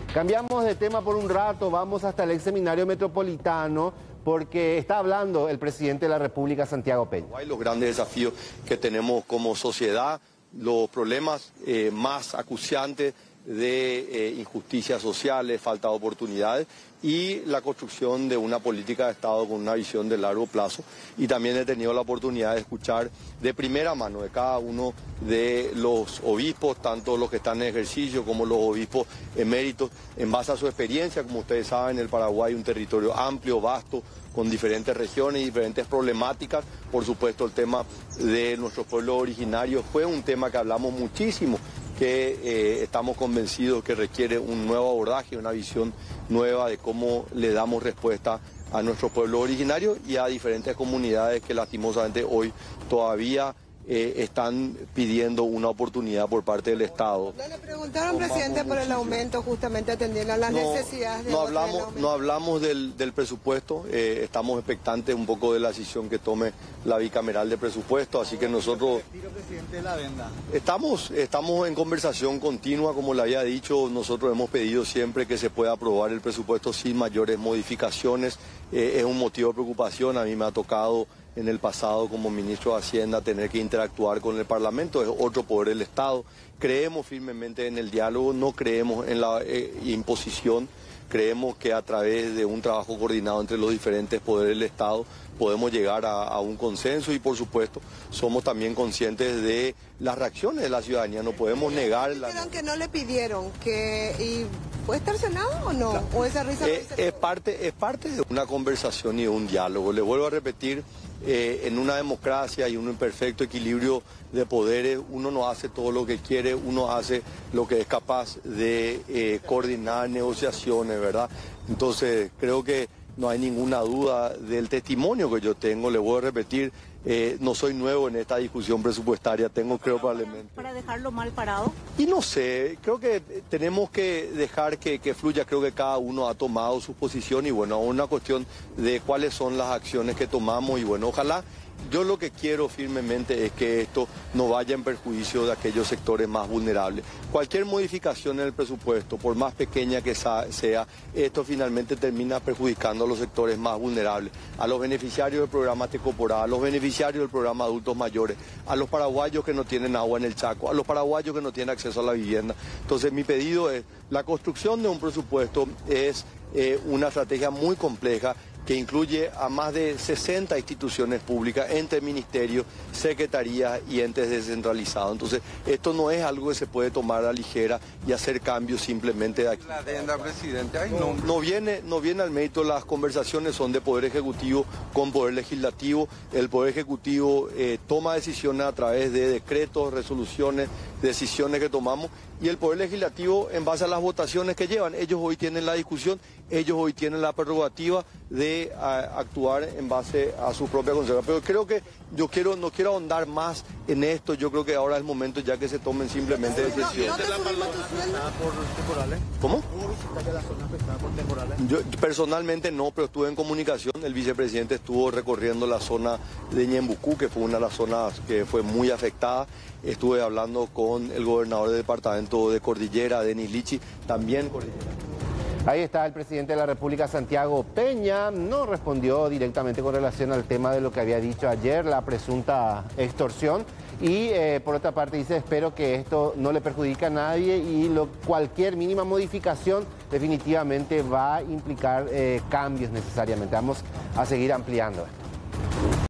Cambiamos de tema por un rato, vamos hasta el ex seminario metropolitano porque está hablando el presidente de la República, Santiago Peña. Hay los grandes desafíos que tenemos como sociedad, los problemas más acuciantes de injusticias sociales, falta de oportunidades y la construcción de una política de Estado con una visión de largo plazo. Y también he tenido la oportunidad de escuchar de primera mano de cada uno de los obispos, tanto los que están en ejercicio como los obispos eméritos, en base a su experiencia. Como ustedes saben, el Paraguay es un territorio amplio, vasto, con diferentes regiones y diferentes problemáticas. Por supuesto, el tema de nuestros pueblos originarios fue un tema que hablamos muchísimo, que estamos convencidos que requiere un nuevo abordaje, una visión nueva de cómo le damos respuesta a nuestros pueblos originarios y a diferentes comunidades que lastimosamente hoy todavía están pidiendo una oportunidad por parte del Estado. ¿No le preguntaron, presidente, por el aumento, justamente atendiendo a las necesidades del aumento? No hablamos del presupuesto, estamos expectantes un poco de la decisión que tome la bicameral de presupuesto, así que nosotros estamos en conversación continua, como le había dicho. Nosotros hemos pedido siempre que se pueda aprobar el presupuesto sin mayores modificaciones. Es un motivo de preocupación. A mí me ha tocado en el pasado como ministro de Hacienda tener que interactuar con el Parlamento, es otro poder del Estado. Creemos firmemente en el diálogo, no creemos en la imposición, creemos que a través de un trabajo coordinado entre los diferentes poderes del Estado podemos llegar a un consenso y por supuesto somos también conscientes de las reacciones de la ciudadanía, no podemos negar... Dijeron que no le pidieron, ¿y puede estar Senado o no? ¿O esa risa es parte de una conversación y de un diálogo. Le vuelvo a repetir, en una democracia y un imperfecto equilibrio de poderes, uno no hace todo lo que quiere, uno hace lo que es capaz de coordinar negociaciones, ¿verdad? Entonces creo que no hay ninguna duda del testimonio que yo tengo. Le voy a repetir, no soy nuevo en esta discusión presupuestaria, creo probablemente... ¿Para dejarlo mal parado? Y no sé, creo que tenemos que dejar que fluya. Creo que cada uno ha tomado su posición y bueno, una cuestión de cuáles son las acciones que tomamos y bueno, ojalá. Yo lo que quiero firmemente es que esto no vaya en perjuicio de aquellos sectores más vulnerables. Cualquier modificación en el presupuesto, por más pequeña que sea, esto finalmente termina perjudicando a los sectores más vulnerables, a los beneficiarios del programa Tecoporá, a los beneficiarios del programa Adultos Mayores, a los paraguayos que no tienen agua en el Chaco, a los paraguayos que no tienen acceso a la vivienda. Entonces mi pedido es, la construcción de un presupuesto es una estrategia muy compleja, que incluye a más de 60 instituciones públicas entre ministerios, secretarías y entes descentralizados. Entonces, esto no es algo que se puede tomar a la ligera y hacer cambios simplemente de aquí. La adenda, presidente. No viene al mérito. Las conversaciones son de Poder Ejecutivo con Poder Legislativo. El Poder Ejecutivo toma decisiones a través de decretos, resoluciones, decisiones que tomamos, y el Poder Legislativo en base a las votaciones que llevan. Ellos hoy tienen la discusión, ellos hoy tienen la prerrogativa de actuar en base a su propia conciencia. Pero creo que no quiero ahondar más en esto. Yo creo que ahora es el momento ya que se tomen simplemente decisiones. ¿Cómo? ¿Hubo visitas de las zonas afectadas por temporales? Yo personalmente no, pero estuve en comunicación. El vicepresidente estuvo recorriendo la zona de Ñembucú, que fue una de las zonas que fue muy afectada. Estuve hablando con el gobernador del departamento de Cordillera, Denis Lichi, también Cordillera. Ahí está el presidente de la República, Santiago Peña. No respondió directamente con relación al tema de lo que había dicho ayer, la presunta extorsión. Y por otra parte dice, espero que esto no le perjudique a nadie y cualquier mínima modificación definitivamente va a implicar cambios necesariamente. Vamos a seguir ampliando.